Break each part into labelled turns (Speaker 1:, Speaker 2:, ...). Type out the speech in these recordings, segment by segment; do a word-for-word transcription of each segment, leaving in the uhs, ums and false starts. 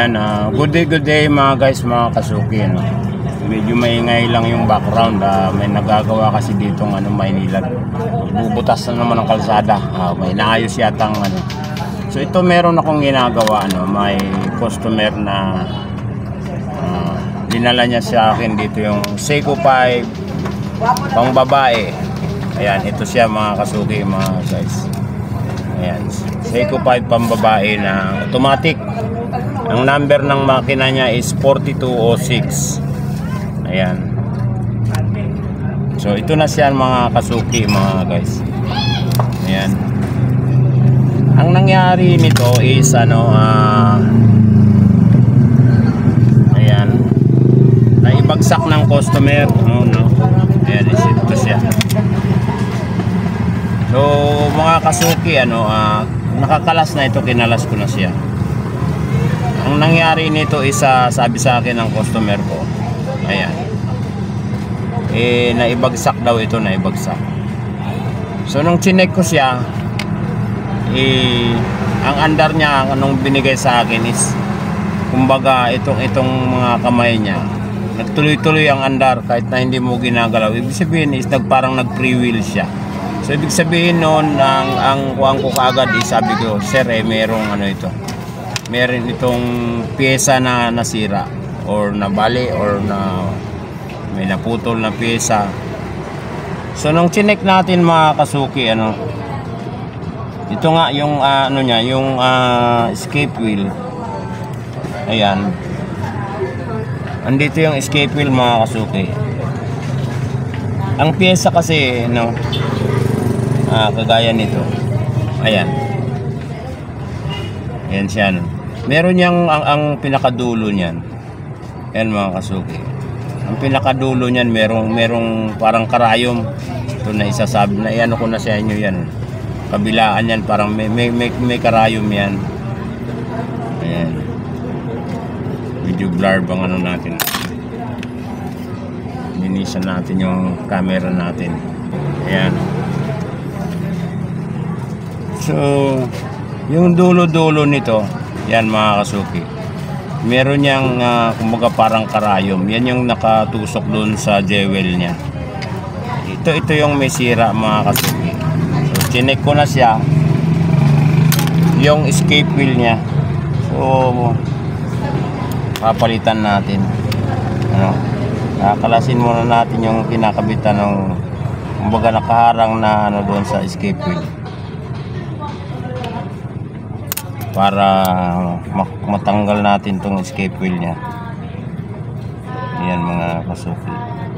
Speaker 1: Ayan, uh, good day, good day mga guys, mga kasuki. Ano? Medyo maingay lang yung background. Uh, may nagagawa kasi dito ng ano, Maynila. Bubutas na naman ang kalsada. Uh, may naayos yatang ano. So ito meron akong ginagawa. Ano? May customer na uh, dinala niya sa akin dito yung Seiko five pang babae. Ayan, ito siya mga kasuki, mga guys. Ayan, Seiko five pang babae na automatic. Ang number ng makina niya is forty-two oh six. Ayan. So ito na siya mga kasuki, mga guys. Ayan. Ang nangyari nito is ano, uh, ayan, naibagsak ng customer. No, no. Ayan, ito siya. So mga kasuki, ano, uh, nakakalas na ito, kinalas ko na siya. Ang nangyari nito is uh, sabi sa akin ng customer ko, ayan, eh naibagsak daw ito, naibagsak. So nung chinek ko siya, eh ang andar niya, anong binigay sa akin is, kumbaga itong itong mga kamay niya nagtuloy-tuloy ang andar kahit na hindi mo ginagalaw. Ibig sabihin is nag, parang nag free wheel siya. So ibig sabihin noon, ang ang kuwang ko kaagad is sabi ko, sir, eh merong ano ito, meron itong pyesa na nasira or nabali or na may naputol na pyesa. So nung chinek natin mga kasuki, ano, ito nga yung uh, ano niya, yung uh, escape wheel. Ayan, andito yung escape wheel mga kasuki. Ang pyesa kasi, no, uh, kagaya nito, ayan, ayan siya, no. Meron niyang ang, ang pinakadulo niyan. Ayan mga kasuki. Ang pinakadulo niyan merong merong parang karayom. Ito na isasabi na iano ko na sa inyo yan. Kabilaan yan parang may may, may, may karayom yan. Ayan. Video blur bang ano natin. Linisan natin yung camera natin. Ayan. So yung dulo-dulo nito, yan mga kasuki, meron niyang uh, kumbaga parang karayom. Yan yung nakatusok doon sa jewel niya. Ito ito yung may sira mga kasuki. So chinek ko na siya, yung escape wheel niya. So papalitan natin, ano, nakakalasin muna natin yung kinakabitan ng kumbaga nakaharang na ano doon sa escape wheel, para matanggal natin tong escape wheel niya. Ayan mga kasuki.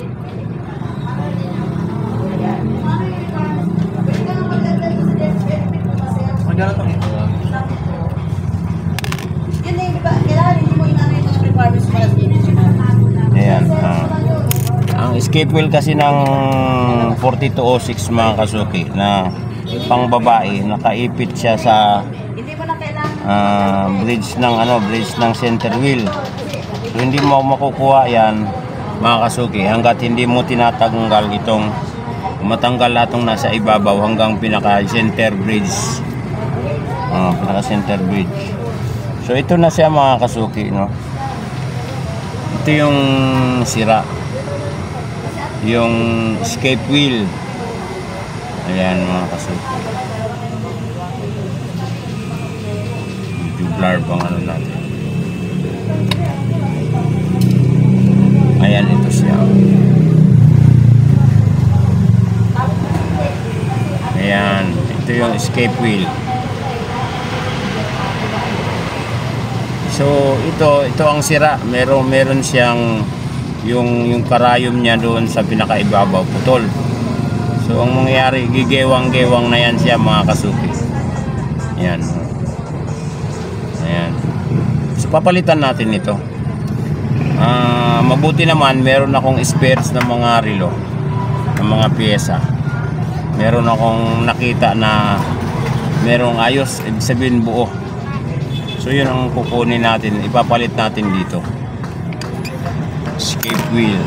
Speaker 1: Ayan, uh, ang escape wheel kasi ng forty-two oh six mga kasuki na pang babae, nakaipit siya sa Uh, bridge ng ano, bridge ng center wheel. So hindi mo makukuha yan mga kasuki hanggat hindi mo tinatanggal itong, matanggal atong nasa ibabaw hanggang pinaka center bridge, uh, pinaka center bridge. So ito na siya mga kasuki, no? Ito yung sira, yung escape wheel. Ayan mga kasuki. Blur bang ano natin. Ayan, ito siya. Ayan, ito yung escape wheel. So ito ito ang sira. Meron meron siyang yung yung karayom niya doon sa pinakaibabaw, putol. So ang mangyayari, gigewang-gewang na yan siya mga kasuki. Ayan. Ayan. So papalitan natin ito. Uh, mabuti naman meron akong spares ng mga relo, ng mga pyesa. Meron akong nakita na merong ayos, ibig sabihin buo. So yun ang kukunin natin, ipapalit natin dito. Escape wheel.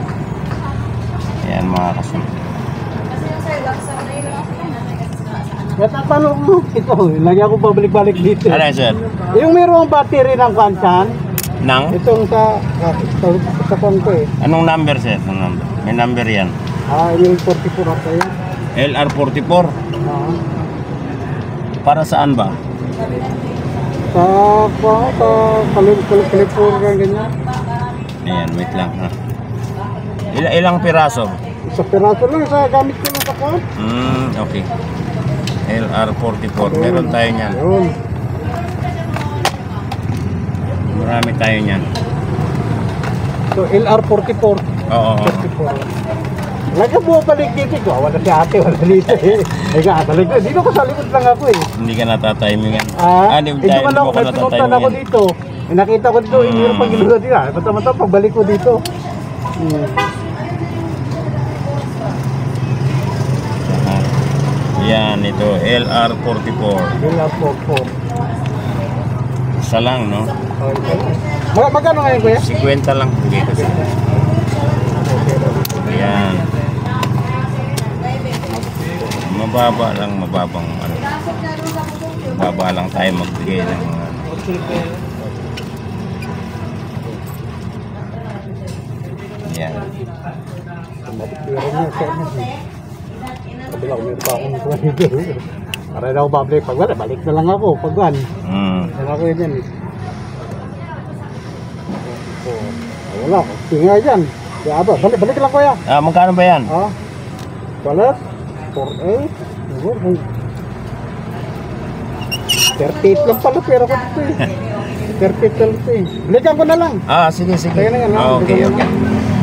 Speaker 1: Ayan mga kasuki.
Speaker 2: Natatanong mo, ito, lagi ako pabalik-balik dito.
Speaker 1: Ano yan, sir?
Speaker 2: Yung mayroong battery ng kansan,
Speaker 1: Nang?
Speaker 2: itong sa, ah, sa, sa kwan ko eh.
Speaker 1: Anong number, sir? Anong number? May number yan.
Speaker 2: Ah, yung forty-four ako yan.
Speaker 1: L R forty-four.
Speaker 2: Ah.
Speaker 1: Para saan ba?
Speaker 2: Sa, sa, sa, California, ganyan.
Speaker 1: Ayan, wait lang ha. Il ilang piraso?
Speaker 2: Sa piraso lang, sa gamit ko lang sa kwan.
Speaker 1: Hmm, okay. L R forty-four. Meron tayo niyan.
Speaker 2: Yun.
Speaker 1: Marami tayo niyan.
Speaker 2: So, L R forty-four.
Speaker 1: Oo. oo.
Speaker 2: forty-four. Lagi mo balik dito ko. Wala si ate, wala dito eh. Ay ka, talaga. Dito ko sa likod lang ako eh.
Speaker 1: Hindi ka natatimingan.
Speaker 2: Ah,
Speaker 1: di
Speaker 2: eh,
Speaker 1: tayo,
Speaker 2: naman
Speaker 1: hindi
Speaker 2: ako,
Speaker 1: mo ka
Speaker 2: may pinuntan ako
Speaker 1: natatimingan.
Speaker 2: dito. Eh, nakita ko dito,
Speaker 1: Hmm.
Speaker 2: hindi yung pag-iluga dito. Ah, mata-mata, pagbalik ko dito. Hmm.
Speaker 1: Yan, ito. L R forty-four.
Speaker 2: L R forty-four.
Speaker 1: Isa lang, no?
Speaker 2: Okay. Mag magkano ngayon, kuya?
Speaker 1: fifty lang. Hindi kasi. Ayan. Mababa lang, mababang ano. Mababa lang tayo magbigay ng mga ano. Ayan.
Speaker 2: Matitira niya, sir. Kabila ko, meron pa akong kuha dito. Para na ako babalik. Pag wala, balik na lang ako. Pag wala,
Speaker 1: Mm.
Speaker 2: yan ako yun yan eh. So, wala ko. Tinga dyan. Kaya aba, balik, balik lang kuya.
Speaker 1: Ah, magkano ba yan?
Speaker 2: Ah, balat, four eight, thirty-eight lang pala pera ko dito eh. thirty-eight lang ito eh. Balikan ko na lang.
Speaker 1: Ah, sige, sige.
Speaker 2: Kaya na yan, ha?
Speaker 1: Ah, okay,
Speaker 2: Balikan
Speaker 1: okay.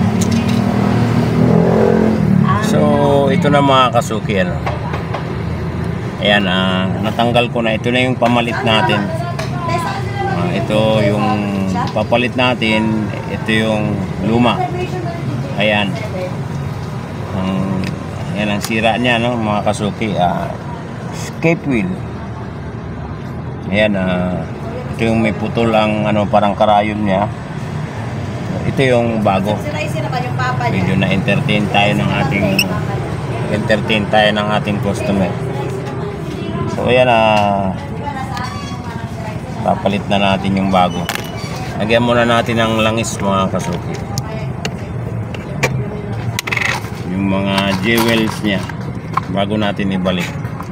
Speaker 1: So, ito na mga kasuki, ano. Ayan, ah, natanggal ko na. Ito na yung pamalit natin. Ah, ito yung papalit natin. Ito yung luma. Ayan. Ang, ayan ang sira niya, no, mga kasuki. Ah, escape wheel. Ayan, ah, ito yung may putol ang ano, parang karayon niya. Ito yung bago. Medyo na-entertain tayo ng ating entertain tayo ng ating customer. So ayan, ah, papalit na natin yung bago. Lagyan muna natin ng langis, mga kasuki. Yung mga jewels niya bago natin ibalik.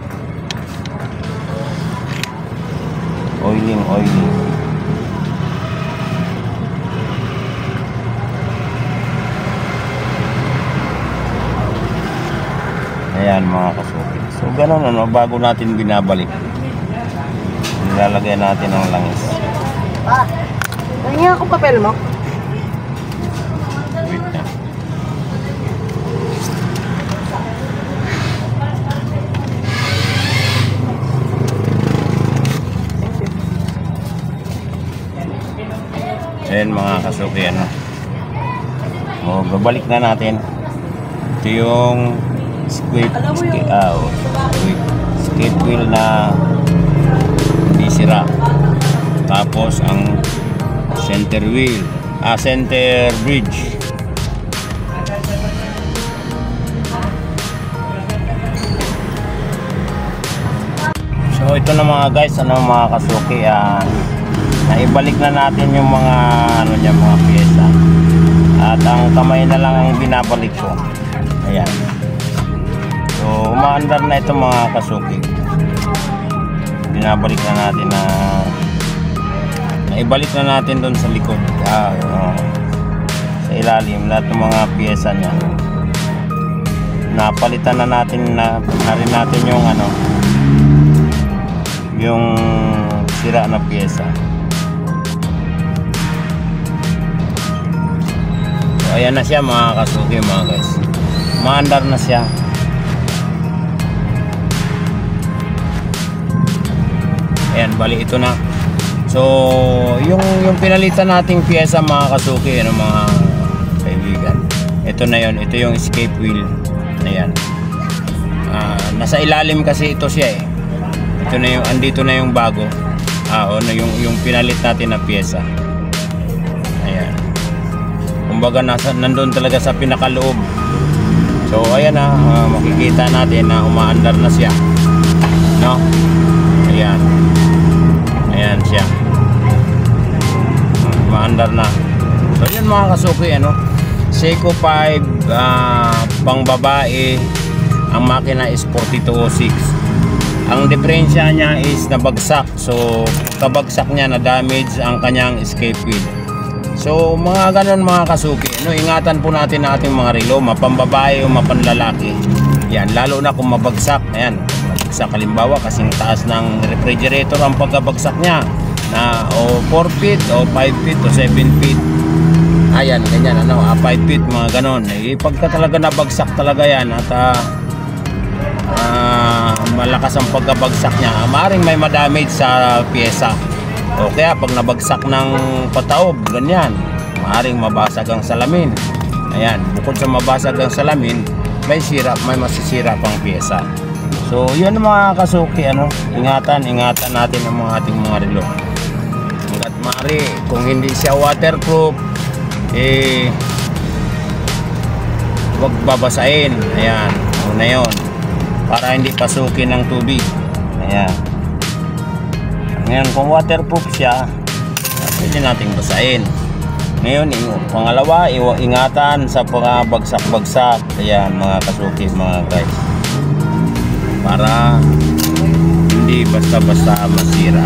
Speaker 1: Oiling, oiling. Ayan, mga kasuki. So ganun, ano, bago natin binabalik, nilalagay natin ang langis.
Speaker 2: Ah, nangyay ako papel mo.
Speaker 1: Wait na. Ayan, mga kasuki, ano. O, babalik na natin. Ito yung squid, squid, ah, oh, squid, skate wheel na hindi sira. Tapos ang center wheel, ah, center bridge. So ito na mga guys, ano, mga kasuki, ah, naibalik na natin yung mga ano niya, mga piyesa. At ang kamay na lang ang binabalik ko. Ayan. So umaandar na ito, mga kasuki. Binabalik na natin na naibalik na natin doon sa likod, ah, uh, sa ilalim, lahat ng mga piyesa niya. Napalitan na natin na, na rin natin yung ano, yung sira na piyesa. So ayan na siya, mga kasuki, mga guys. Maandar na siya. Ayan, bali ito na. So yung yung pinalitan nating piyesa, mga kasuki, ano, mga kaibigan, ito na yon, ito yung escape wheel. Ayan. Ah, nasa ilalim kasi ito siya eh. Ito na yung, andito na yung bago. Ah, o, na yung yung pinalit natin na piyesa. Ayan. Kumbaga nasa nandoon talaga sa pinakaloob. So ayan na, uh, makikita natin na umaandar na siya. no? Ayan. Ayan siya. Maandar na. So yun mga kasuki, ano, Seiko five, uh, pang babae. Ang makina is forty-two oh six. Ang diferensya niya is nabagsak. So kabagsak niya, na damage ang kanyang escape wheel. So mga ganon mga kasuki, no, ingatan po natin na ating mga relo, mapambabae o mapanlalaki. Yan, lalo na kung mabagsak. Ayan, mabagsak halimbawa kasing taas ng refrigerator ang pagkabagsak niya, na o four feet o five feet o seven feet. Ayan, ganyan, ano, ah, five feet, mga ganon. Eh, pagka talaga nabagsak talaga yan at uh, uh, malakas ang pagkabagsak niya, maaaring may madamage sa pyesa. O kaya pag nabagsak ng pataob, ganyan, maaaring mabasag ang salamin. Ayan, bukod sa mabasag ang salamin, may sira, may masisira pang pyesa. So yun mga kasuki, ano, ingatan, ingatan natin ang mga ating mga relo. Hanggat maaari, kung hindi siya waterproof, eh huwag babasahin. Ayan, una yun, para hindi pasukin ng tubig. Ayan. Ngayon kung waterproof siya, pwede nating basahin. Ngayon, pangalawa, ingatan sa mga bagsak-bagsak. Ayan mga kasuki, mga guys, para hindi basta-basta masira.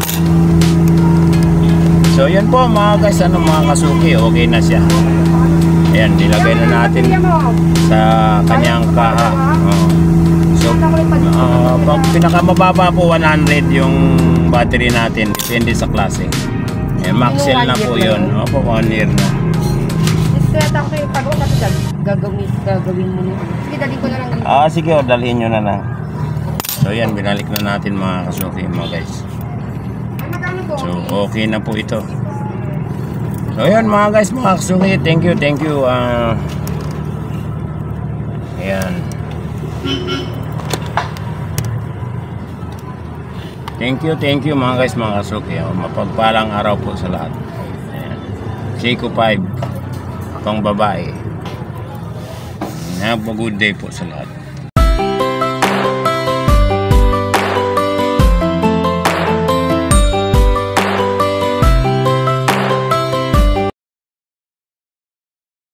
Speaker 1: So yan po mga guys, ano mga kasuki, okay na siya. Ayan, nilagay na natin sa kanyang kaha. Oh. So uh, pag pinakamababa po one hundred yung battery natin, depende sa klase. Eh, Maxell na po yun. Opo, one year na.
Speaker 3: Kaya ako yung pag-o kasi gagawin, gagawin mo na. Sige, dali ko na lang.
Speaker 1: Ah, sige, o, dalhin nyo na lang. So yan, binalik na natin mga kasuki, mga guys. So okay na po ito. So yan mga guys, mga kasuki, thank you, thank you. Uh, ayan. Thank you, thank you mga guys, mga kasuki. Mapagpalang araw po sa lahat. Ayan. Seiko five, pang babae. Have a good day po sa lahat.